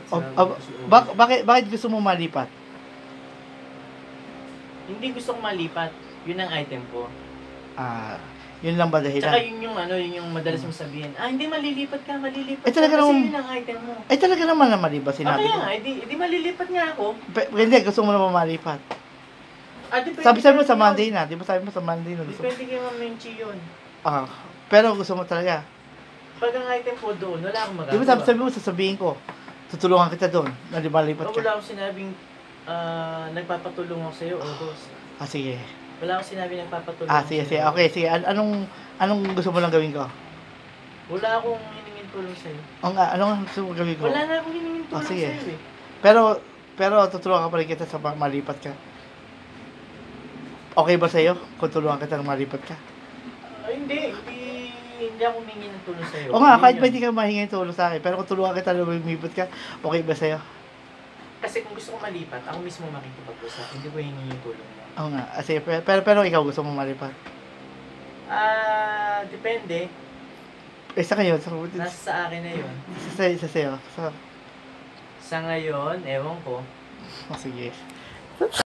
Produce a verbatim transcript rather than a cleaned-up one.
O, sa o, bak, bakit, bakit gusto mo malipat? Hindi gusto kong malipat. Yun ang item ko. Ah, yun lang ba dahilan? Tsaka yun yung ano, yun yung madalas mong sabihin. Ah, hindi malilipat ka, malilipat Eh, talaga ka. Kasi naman- yun ang item mo. Ay, talaga naman na malipat Ah, sinabi kaya ko. nga, edi, edi malilipat nga ako. Pe- Hindi, gusto mo naman malipat. Ah, depende Sabi sabi mo kay sa Ma'am- Monday na, di ba sabi mo sa Monday na gusto mo? Depende kay Ma'am Menchi yun. Ah, pero gusto mo talaga. Pag ang item ko doon, wala akong magagawa. Di ba sabi, sabi mo, sasabihin ko, tutulungan kita doon, na di malipat Oh, ka. wala akong sinabing ah, nagpapatulong ako sa'yo, August. Ah, sige. Wala akong sinabing nagpapatulong Ah, ako sige, sige. sa'yo. Okay, sige. An- anong, anong gusto mo lang gawin ko? Wala akong hiningin tulong sa'yo. O nga, anong gusto mo gawin ko? Wala na akong hiningin Ah, tulong sige. sa'yo eh. Pero, pero tutulungan ka pa rin kita sa ma- malipat ka. Okay ba sa'yo kung tulungan kita ng malipat ka? Ah, hindi, hindi, hindi ako humingi ng tulong sa'yo. O nga, Yun kahit ba yun. hindi ka mahingi ng tulong sa akin, pero kung tulungan kita ng lumipat ka, okay ba sa'yo? Kasi kung gusto ko malipat, ako mismo makikipag-usap. Hindi ko hihingi yung tulong mo. Oo nga, ah, sige, pero, pero, pero ikaw gusto mo malipat. Ah, depende. Eh, sa kayo, sa, Nasa sa akin na yun. sa, sa, sa sa'yo. Sa, Sa ngayon, ewan ko. oh, sige.